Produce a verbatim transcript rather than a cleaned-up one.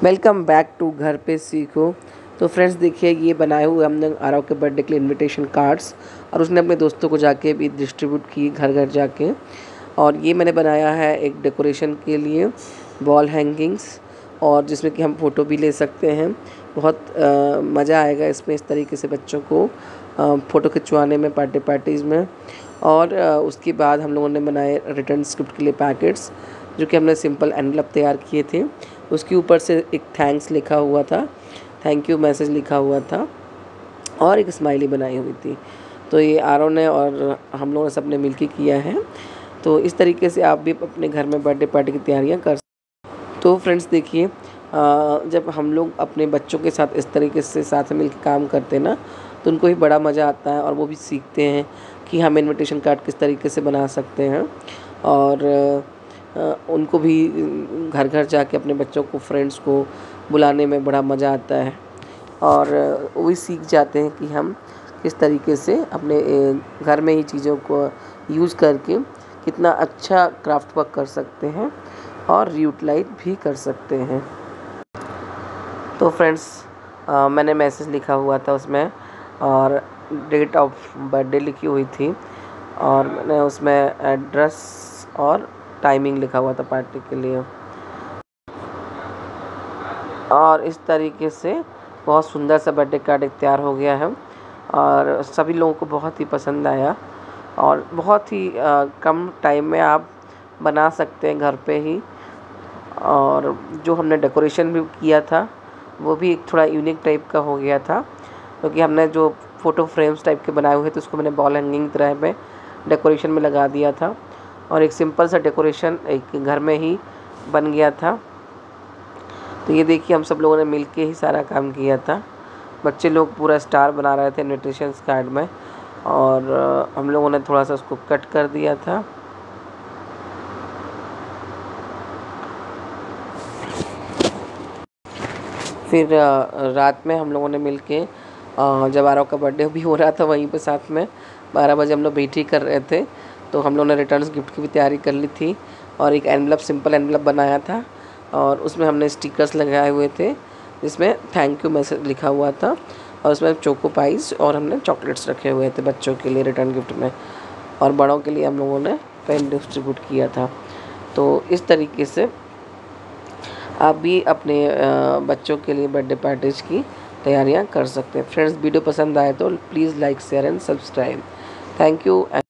Welcome back to घर पे सीखो। तो फ्रेंड्स देखिए, ये बनाए हुए हमने आरव के बर्थडे के लिए इनविटेशन कार्ड्स, और उसने अपने दोस्तों को जाके भी डिस्ट्रीब्यूट की घर घर जाके। और ये मैंने बनाया है एक डेकोरेशन के लिए वॉल हैंगिंग्स, और जिसमें कि हम फ़ोटो भी ले सकते हैं। बहुत मज़ा आएगा इसमें, इस तरीके से बच्चों को फ़ोटो खिंचवाने में पार्टी पार्टीज़ में। और आ, उसके बाद हम लोगों ने बनाए रिटर्न गिफ्ट के लिए पैकेट्स, जो कि हमने सिंपल एनवलप तैयार किए थे। उसके ऊपर से एक थैंक्स लिखा हुआ था, थैंक यू मैसेज लिखा हुआ था, और एक स्माइली बनाई हुई थी। तो ये आरव ने और हम लोगों ने सबने मिलकर किया है। तो इस तरीके से आप भी अपने घर में बर्थडे पार्टी की तैयारियां कर। तो फ्रेंड्स देखिए, जब हम लोग अपने बच्चों के साथ इस तरीके से साथ में मिलकर काम करते हैं ना, तो उनको भी बड़ा मज़ा आता है, और वो भी सीखते हैं कि हम इनविटेशन कार्ड किस तरीके से बना सकते हैं। और उनको भी घर घर जाके अपने बच्चों को, फ्रेंड्स को बुलाने में बड़ा मज़ा आता है, और वो भी सीख जाते हैं कि हम किस तरीके से अपने घर में ही चीज़ों को यूज़ करके कितना अच्छा क्राफ्ट वर्क कर सकते हैं और रीयूटिलाइज भी कर सकते हैं। तो फ्रेंड्स, मैंने मैसेज लिखा हुआ था उसमें, और डेट ऑफ बर्थडे लिखी हुई थी, और मैंने उसमें एड्रेस और टाइमिंग लिखा हुआ था पार्टी के लिए। और इस तरीके से बहुत सुंदर सा बर्थडे कार्ड एक तैयार हो गया है, और सभी लोगों को बहुत ही पसंद आया। और बहुत ही आ, कम टाइम में आप बना सकते हैं घर पे ही। और जो हमने डेकोरेशन भी किया था वो भी एक थोड़ा यूनिक टाइप का हो गया था, क्योंकि तो हमने जो फ़ोटो फ्रेम्स टाइप के बनाए हुए थे उसको मैंने बॉल हैंगिंग तरह में डेकोरेशन में लगा दिया था, और एक सिंपल सा डेकोरेशन एक घर में ही बन गया था। तो ये देखिए, हम सब लोगों ने मिलके ही सारा काम किया था। बच्चे लोग पूरा स्टार बना रहे थे इनविटेशन कार्ड में, और हम लोगों ने थोड़ा सा उसको कट कर दिया था। फिर रात में हम लोगों ने मिलके, जब आरव का बर्थडे भी हो रहा था वहीं पे साथ में, बारह बजे हम लोग वेट ही कर रहे थे, तो हम लोगों ने रिटर्न्स गिफ्ट की भी तैयारी कर ली थी। और एक एनवलप, सिंपल एनवलप बनाया था, और उसमें हमने स्टिकर्स लगाए हुए थे जिसमें थैंक यू मैसेज लिखा हुआ था, और उसमें चोको पाइस और हमने चॉकलेट्स रखे हुए थे बच्चों के लिए रिटर्न गिफ्ट में, और बड़ों के लिए हम लोगों ने पेन डिस्ट्रीब्यूट किया था। तो इस तरीके से आप भी अपने बच्चों के लिए बर्थडे पार्टीज की तैयारियां कर सकते हैं। फ्रेंड्स, वीडियो पसंद आए तो please like, share and subscribe. Thank you.